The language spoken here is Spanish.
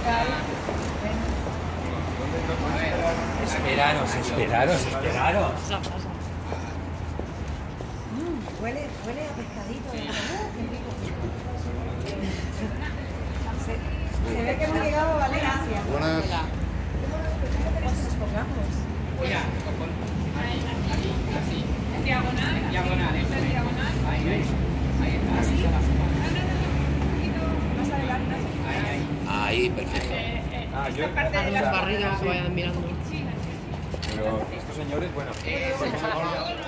Esperaros. Huele a pescadito. Qué rico. Se ve que hemos llegado a Valencia. Buenas. Nos pongamos. Mira, así. Diagonal. Diagonal, eso es diagonal. Ahí está. ¿Así? Más adelante. Ahí, perfecto. Esta parte de las barrigas que vayan mirando. Pero estos señores, bueno.